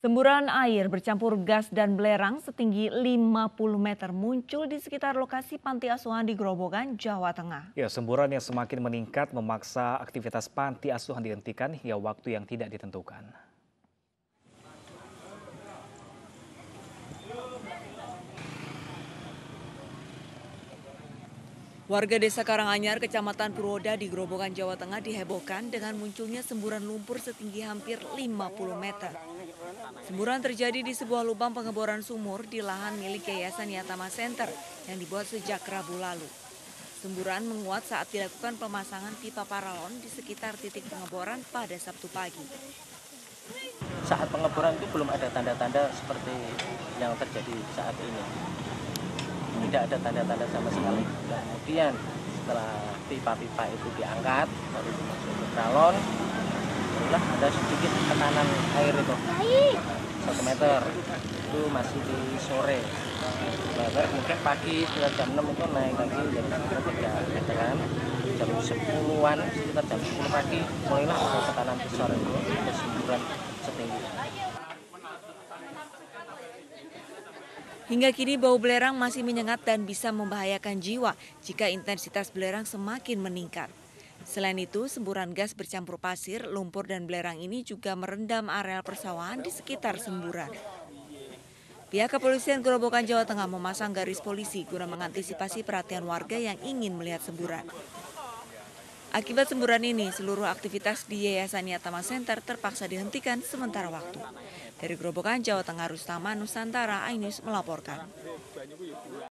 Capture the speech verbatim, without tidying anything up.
Semburan air bercampur gas dan belerang setinggi lima puluh meter muncul di sekitar lokasi panti asuhan di Grobogan, Jawa Tengah. Ya, semburan yang semakin meningkat memaksa aktivitas panti asuhan dihentikan hingga waktu yang tidak ditentukan. Warga desa Karanganyar, Kecamatan Purwoda di Grobogan, Jawa Tengah dihebohkan dengan munculnya semburan lumpur setinggi hampir lima puluh meter. Semburan terjadi di sebuah lubang pengeboran sumur di lahan milik Yayasan Yatama Center yang dibuat sejak Rabu lalu. Semburan menguat saat dilakukan pemasangan pipa paralon di sekitar titik pengeboran pada Sabtu pagi. Saat pengeboran itu belum ada tanda-tanda seperti yang terjadi saat ini. Tidak ada tanda-tanda sama sekali. Kemudian setelah pipa-pipa itu diangkat, baru dimasukkan ke galon, barulah ada sedikit tekanan air itu satu meter. Itu masih di sore. Baru kemudian pagi sekitar jam enam itu naik lagi jadi tiga meteran. Jam sepuluhan, sekitar jam sepuluh pagi mulailah ada tekanan besar itu, ada semburan setinggi. Hingga kini bau belerang masih menyengat dan bisa membahayakan jiwa jika intensitas belerang semakin meningkat. Selain itu, semburan gas bercampur pasir, lumpur dan belerang ini juga merendam areal persawahan di sekitar semburan. Pihak kepolisian Grobogan, Jawa Tengah memasang garis polisi guna mengantisipasi perhatian warga yang ingin melihat semburan. Akibat semburan ini, seluruh aktivitas di Yayasan Yatama Center terpaksa dihentikan sementara waktu. Dari Grobogan, Jawa Tengah, Rustama Nusantara, iNews melaporkan.